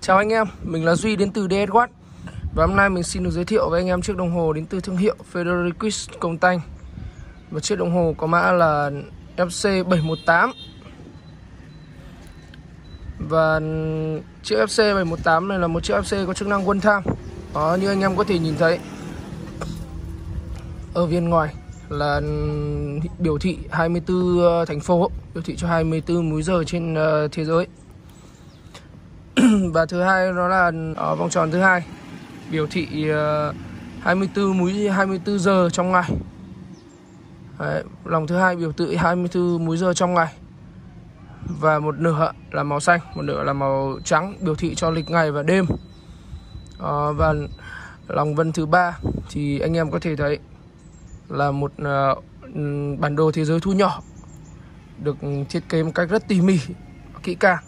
Chào anh em, mình là Duy đến từ DS Watch. Và hôm nay mình xin được giới thiệu với anh em chiếc đồng hồ đến từ thương hiệu Frederiquis Contact. Và chiếc đồng hồ có mã là FC718. Và chiếc FC718 này là một chiếc FC có chức năng One Time. Đó, như anh em có thể nhìn thấy ở bên ngoài là biểu thị 24 thành phố, biểu thị cho 24 múi giờ trên thế giới. Và thứ hai đó là ở vòng tròn thứ hai biểu thị 24 giờ trong ngày. Đấy, lòng thứ hai biểu thị 24 múi giờ trong ngày. Và một nửa là màu xanh, một nửa là màu trắng, biểu thị cho lịch ngày và đêm. Và lòng vân thứ ba thì anh em có thể thấy là một bản đồ thế giới thu nhỏ, được thiết kế một cách rất tỉ mỉ, kỹ càng.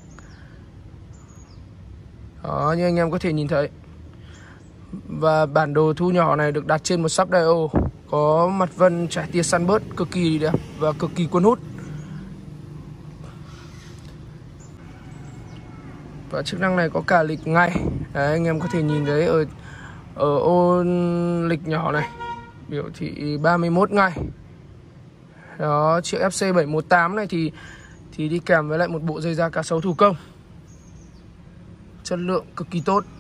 Đó, như anh em có thể nhìn thấy. Và bản đồ thu nhỏ này được đặt trên một sub dial có mặt vân trải tia sunburst cực kỳ đẹp và cực kỳ cuốn hút. Và chức năng này có cả lịch ngày. Đấy, anh em có thể nhìn thấy ở ô lịch nhỏ này biểu thị 31 ngày. Đó, chiếc FC718 này thì đi kèm với lại một bộ dây da cá sấu thủ công, chất lượng cực kỳ tốt.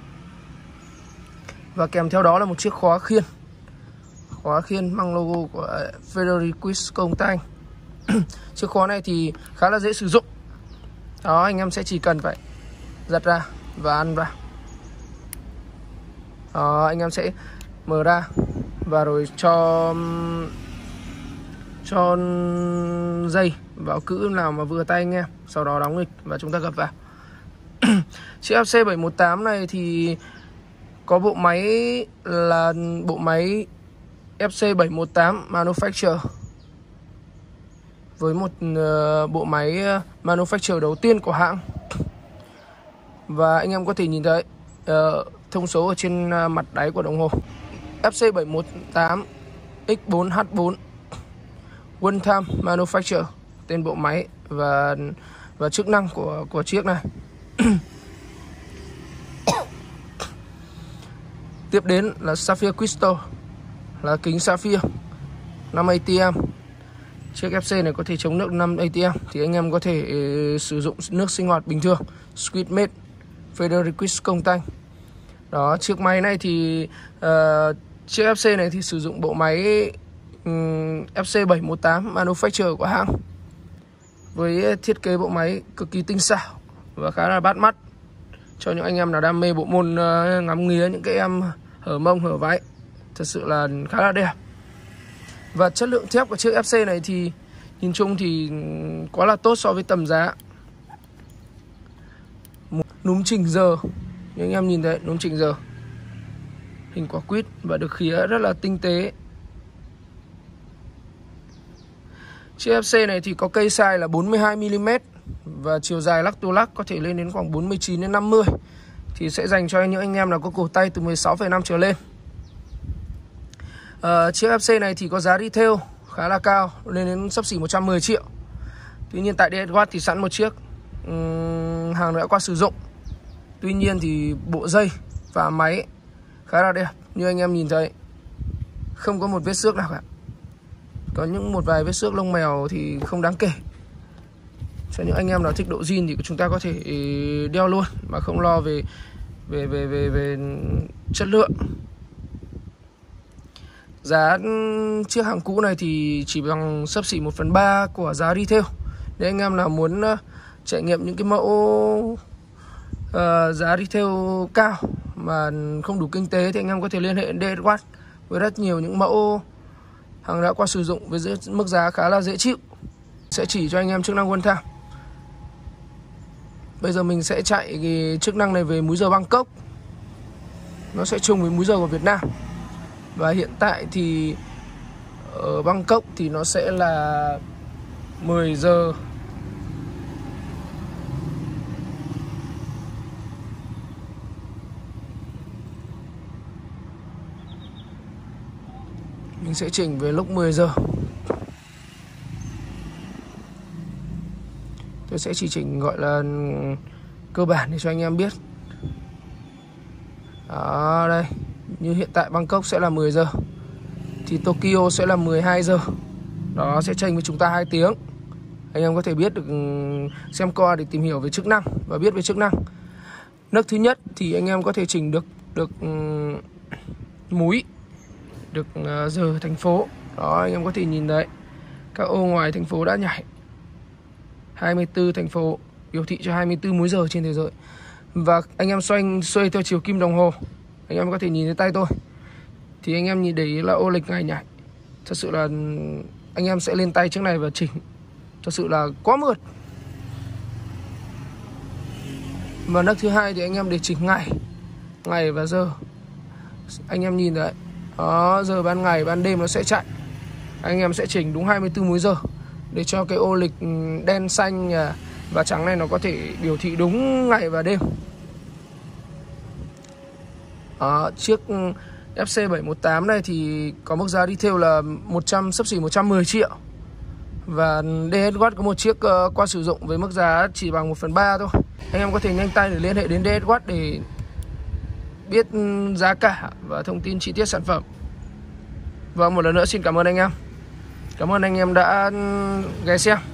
Và kèm theo đó là một chiếc khóa khiên mang logo của Frederiquis Contact. Chiếc khóa này thì khá là dễ sử dụng. Đó, anh em sẽ chỉ cần phải giật ra và ăn vào. Đó, anh em sẽ mở ra và rồi cho dây vào cữ nào mà vừa tay anh em, sau đó đóng nghịch và chúng ta gập vào. Chiếc FC718 này thì có bộ máy là bộ máy FC718 Manufacture, với một bộ máy Manufacture đầu tiên của hãng. Và anh em có thể nhìn thấy thông số ở trên mặt đáy của đồng hồ: FC718 X4H4 One Time Manufacture, tên bộ máy và chức năng của chiếc này. Tiếp đến là Sapphire Crystal, là kính sapphire 5 ATM. Chiếc FC này có thể chống nước 5 ATM, thì anh em có thể sử dụng nước sinh hoạt bình thường. Squidmate Frederiquis Contact. Đó, chiếc máy này thì chiếc FC này thì sử dụng bộ máy FC718 Manufacture của hãng, với thiết kế bộ máy cực kỳ tinh xảo và khá là bắt mắt cho những anh em nào đam mê bộ môn ngắm nghía những cái em hở mông hở váy. Thật sự là khá là đẹp. Và chất lượng thép của chiếc FC này thì nhìn chung thì quá là tốt so với tầm giá. Núm chỉnh giờ, như anh em nhìn thấy, núm chỉnh giờ hình quả quýt và được khía rất là tinh tế. Chiếc FC này thì có cây size là 42mm và chiều dài lắc tu lắc có thể lên đến khoảng 49 đến 50, thì sẽ dành cho những anh em nào có cổ tay từ 16,5 trở lên. Chiếc FC này thì có giá retail khá là cao, lên đến xấp xỉ 110 triệu. Tuy nhiên tại DS Watch thì sẵn một chiếc hàng đã qua sử dụng. Tuy nhiên thì bộ dây và máy khá là đẹp, như anh em nhìn thấy, không có một vết xước nào cả. Có một vài vết xước lông mèo thì không đáng kể. Cho những anh em nào thích độ zin thì chúng ta có thể đeo luôn mà không lo về chất lượng. Giá chiếc hàng cũ này thì chỉ bằng xấp xỉ 1/3 của giá retail. Nếu anh em nào muốn trải nghiệm những cái mẫu giá retail cao mà không đủ kinh tế thì anh em có thể liên hệ DS Watch với rất nhiều những mẫu hàng đã qua sử dụng với mức giá khá là dễ chịu. Sẽ chỉ cho anh em chức năng One Time. Bây giờ mình sẽ chạy cái chức năng này về múi giờ Bangkok. Nó sẽ trùng với múi giờ của Việt Nam. Và hiện tại thì ở Bangkok thì nó sẽ là 10 giờ. Mình sẽ chỉnh về lúc 10 giờ. Tôi sẽ chỉ chỉnh gọi là cơ bản để cho anh em biết. Đó, đây. Như hiện tại Bangkok sẽ là 10 giờ thì Tokyo sẽ là 12 giờ. Đó, sẽ chênh với chúng ta 2 tiếng. Anh em có thể biết được, xem qua để tìm hiểu về chức năng và biết về chức năng. Nước thứ nhất thì anh em có thể chỉnh được múi, được giờ thành phố. Đó, anh em có thể nhìn đấy, các ô ngoài thành phố đã nhảy. 24 thành phố biểu thị cho 24 múi giờ trên thế giới. Và anh em xoay theo chiều kim đồng hồ, anh em có thể nhìn thấy tay tôi. Thì anh em nhìn để ý là ô lịch ngày nhảy. Thật sự là anh em sẽ lên tay trước này và chỉnh. Thật sự là quá mượt. Và nấc thứ hai thì anh em để chỉnh ngày và giờ. Anh em nhìn đấy. Đó, giờ ban ngày, ban đêm nó sẽ chạy. Anh em sẽ chỉnh đúng 24 múi giờ để cho cái ô lịch đen, xanh và trắng này nó có thể biểu thị đúng ngày và đêm. Chiếc FC718 này thì có mức giá retail là xấp xỉ 110 triệu. Và DSW có một chiếc qua sử dụng với mức giá chỉ bằng 1/3 thôi. Anh em có thể nhanh tay để liên hệ đến DSW để biết giá cả và thông tin chi tiết sản phẩm. Và một lần nữa xin cảm ơn anh em. Cảm ơn anh em đã ghé xem.